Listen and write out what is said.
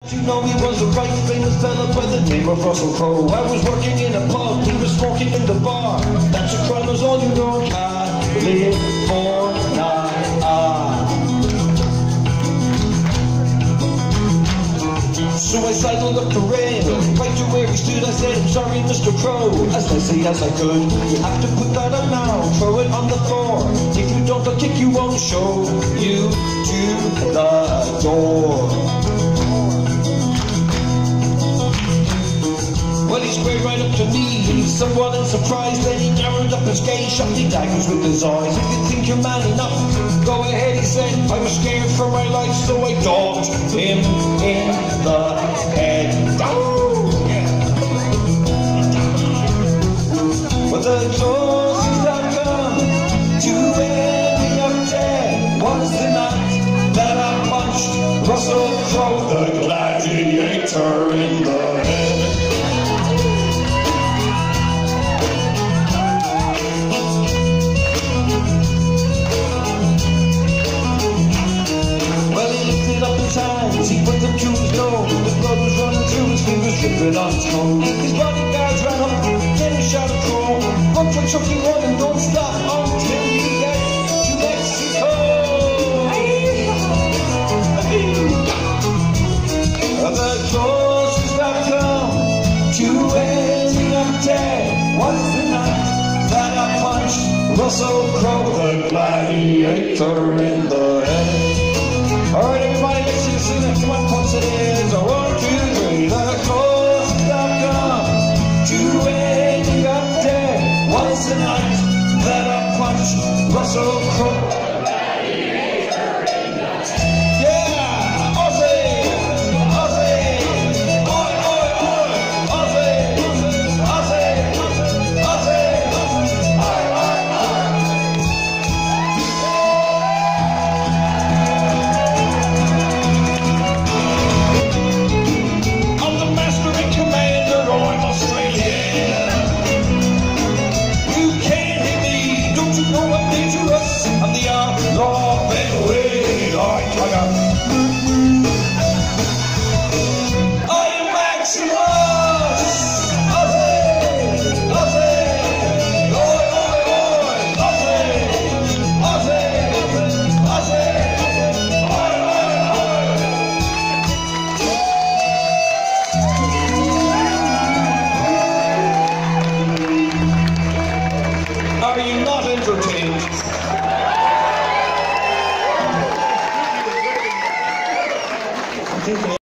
You know he was a right famous fella by the name of Russell Crowe. I was working in a pub, he was smoking in the bar. That's a crime, is all you know. Can't live for So I sidled up the rail, right to where he stood. I said, "I'm sorry, Mr. Crowe," as nicely as I could. "You have to put that up now, throw it on the floor. If you don't, I'll kick you on, show you to the door." Well, he squared right up to me, somewhat in surprise. Then he narrowed up his gaze, shot me daggers with his eyes. "If you think you're man enough, go ahead," he said. I was scared for my life, so I dogged him in the head. But the closest I've come to ending up dead was the night that I punched Russell Crowe, the gladiator, in the head. He put them to his nose, the blood was running through his fingers, dripping on his nose. His bodyguards ran up, then he shot a crow. Run for chucking one and don't stop until you get to Mexico. The closest I've come to ending up dead was the night that I punched Russell Crowe, the gladiator, in the head. Alright everybody, let's see you soon. Come on, punch it in.